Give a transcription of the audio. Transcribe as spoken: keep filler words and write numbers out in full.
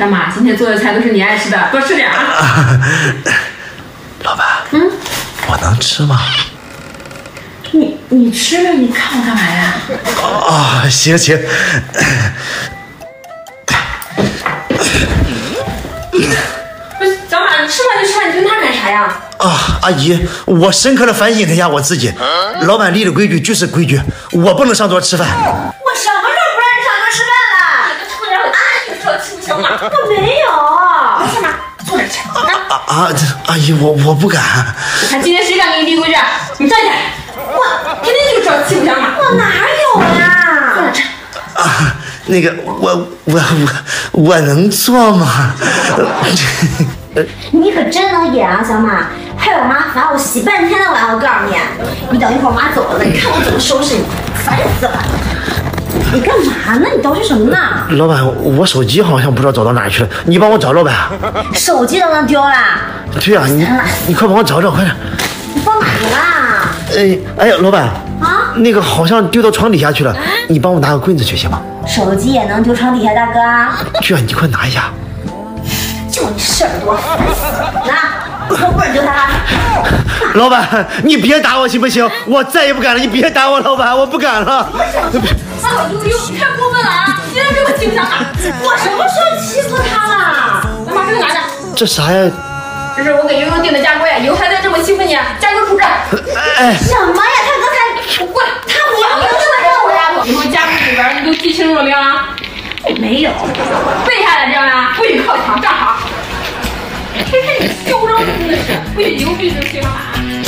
大妈，今天做的菜都是你爱吃的，多吃点啊。啊老板， 嗯， 我能吃吗？ 你你吃了，你看我干嘛呀？ 啊，行行。 不是，小马，你吃饭就吃饭，你跟他干啥呀？ 啊，阿姨，我深刻的反省了一下我自己，老板立的规矩就是规矩，我不能上桌吃饭。 我什么时候不让你上桌吃饭了？ 你个臭家伙，你说气不行吗？ 我没有。 小马，坐这吃。 啊啊，阿姨，我我不敢。 你看今天谁敢给你立规矩？你站起来！我天天就知道欺负小马。 我哪有呀？ 坐这吃。 啊，那个，我我我我能做吗？ 你可真能演啊，小马！害我妈烦我洗半天的碗，我告诉你，你等一会儿我妈走了，你看我怎么收拾你，烦死了！你干嘛呢？你捯饬什么呢？ 老板，我手机好像不知道走到哪儿去了，你帮我找找呗。 手机都能丢了？ 对啊，你你快帮我找找，快点。 你放哪去啦？ 哎哎呀，老板啊， 那个好像丢到床底下去了，你帮我拿个棍子去行吗？ 手机也能丢床底下，大哥啊？ 对啊，你快拿一下。 就你事儿多，拿，用棍儿丢他。 老板，你别打我行不行？我再也不敢了，你别打我，老板，我不敢了。 啊，悠悠，你太过分了啊！今天给我欺负小马， 我什么时候欺负他了？ 来把这个拿着。 这啥呀？ 这是我给悠悠订的家规，以后还再这么欺负你，加油处置。 哎， 什么呀？他刚才过来， 他明明说让我丫头。 以后家规里边你都记清楚了没有啊？ 没有， 背下来这样呀，不许靠墙，站好。看看你嚣张，真的是不许牛逼就行了。